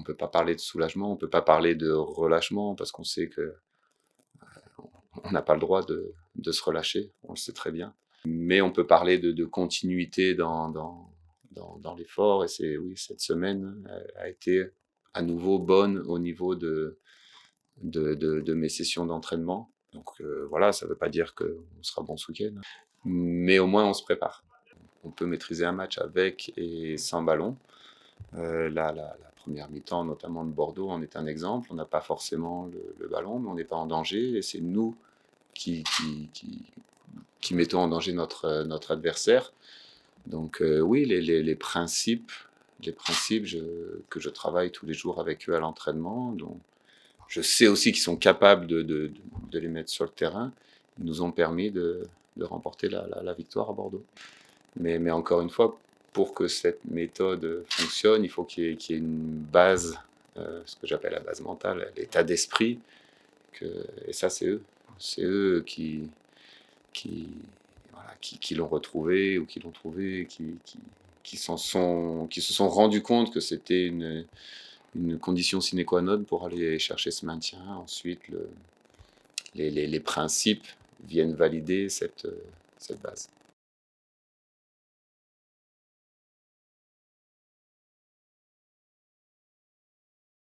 peut pas parler de soulagement, on peut pas parler de relâchement parce qu'on sait que on n'a pas le droit de se relâcher, on le sait très bien. Mais on peut parler de continuité dans l'effort et c'est oui, cette semaine a été à nouveau bonne au niveau de mes sessions d'entraînement. Donc voilà, ça ne veut pas dire qu'on sera bon ce week-end, mais au moins on se prépare. On peut maîtriser un match avec et sans ballon. La première mi-temps, notamment de Bordeaux, en est un exemple. On n'a pas forcément le ballon, mais on n'est pas en danger et c'est nous qui, qui, qui, qui mettons en danger notre adversaire. Donc oui, les principes, que je travaille tous les jours avec eux à l'entraînement, dont je sais aussi qu'ils sont capables de les mettre sur le terrain, ils nous ont permis de remporter la victoire à Bordeaux. Mais encore une fois, pour que cette méthode fonctionne, il faut qu'il y ait une base, ce que j'appelle la base mentale, l'état d'esprit. Et ça, c'est eux. C'est eux voilà, qui l'ont retrouvé ou qui l'ont trouvé, qui se sont rendus compte que c'était une condition sine qua non pour aller chercher ce maintien. Ensuite, les principes viennent valider cette base.